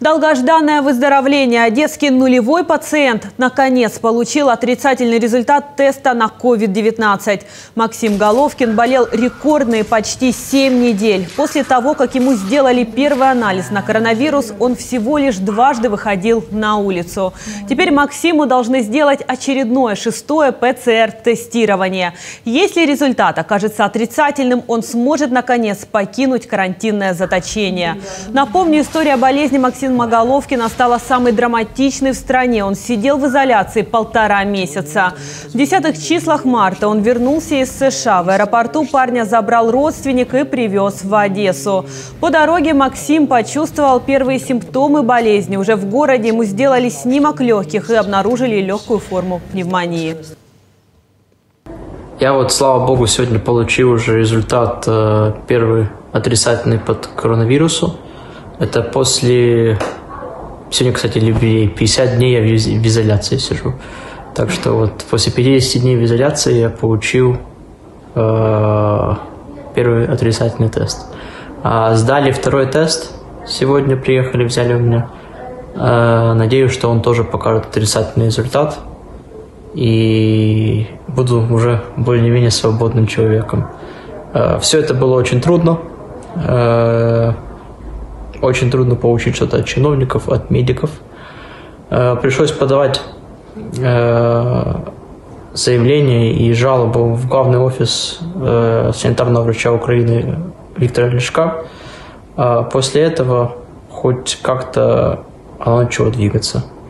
Долгожданное выздоровление. Одесский нулевой пациент наконец получил отрицательный результат теста на COVID-19. Максим Головкин болел рекордные почти 7 недель. После того, как ему сделали первый анализ на коронавирус, он всего лишь дважды выходил на улицу. Теперь Максиму должны сделать очередное 6-е ПЦР-тестирование. Если результат окажется отрицательным, он сможет наконец покинуть карантинное заточение. Напомню, история болезни Максима Головкина стала самой драматичной в стране. Он сидел в изоляции 1,5 месяца. В 10-х числах марта он вернулся из США. В аэропорту парня забрал родственник и привез в Одессу. По дороге Максим почувствовал первые симптомы болезни. Уже в городе ему сделали снимок легких и обнаружили легкую форму пневмонии. Я слава богу, сегодня получил уже результат первый отрицательный под коронавирусу. Это после... Сегодня, кстати, юбилей. 50 дней я в изоляции сижу. Так что после 50 дней в изоляции я получил первый отрицательный тест. Сдали второй тест. Сегодня приехали, взяли у меня. Надеюсь, что он тоже покажет отрицательный результат. И буду уже более-менее свободным человеком. Все это было очень трудно. Очень трудно получить что-то от чиновников, от медиков. Пришлось подавать заявление и жалобу в главный офис санитарного врача Украины Виктора Ляшка. После этого хоть как-то начало двигаться.